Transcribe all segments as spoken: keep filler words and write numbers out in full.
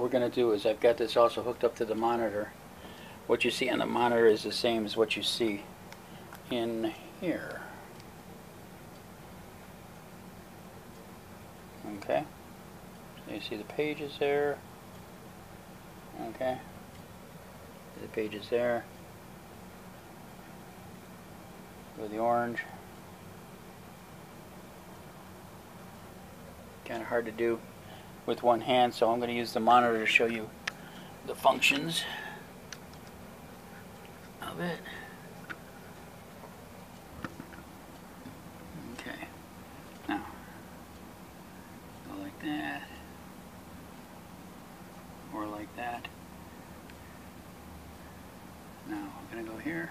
we're going to do is I've got this also hooked up to the monitor. What you see on the monitor is the same as what you see in here. Okay, so you see the pages there. Okay, the pages there with the orange. Kind of hard to do with one hand, so I'm going to use the monitor to show you the functions of it. Okay, now go like that, or like that. Now I'm going to go here.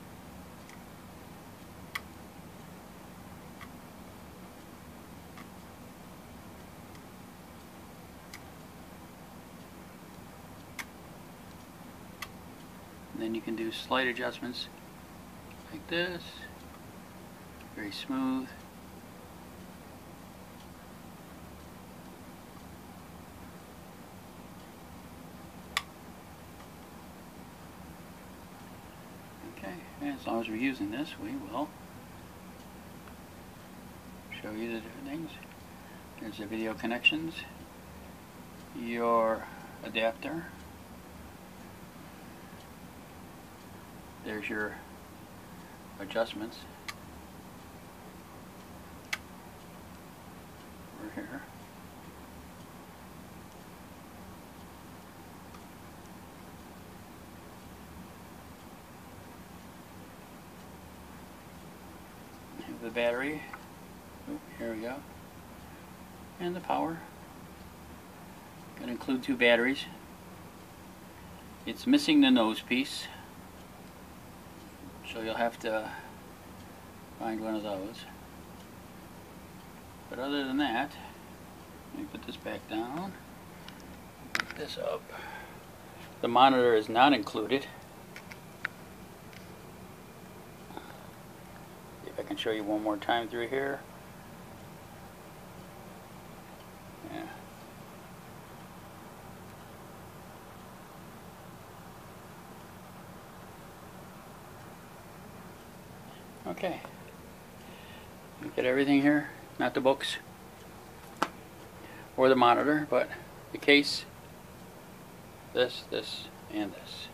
Then you can do slight adjustments like this, very smooth. Okay, and as long as we're using this, we will show you the different things. There's the video connections, your adapter. There's your adjustments over here. Have the battery. Oh, here we go. And the power. Going to include two batteries. It's missing the nose piece, so you'll have to find one of those. But other than that, let me put this back down, put this up. The monitor is not included. See if I can show you one more time through here. Yeah. Okay, you get everything here, not the books or the monitor, but the case, this, this, and this.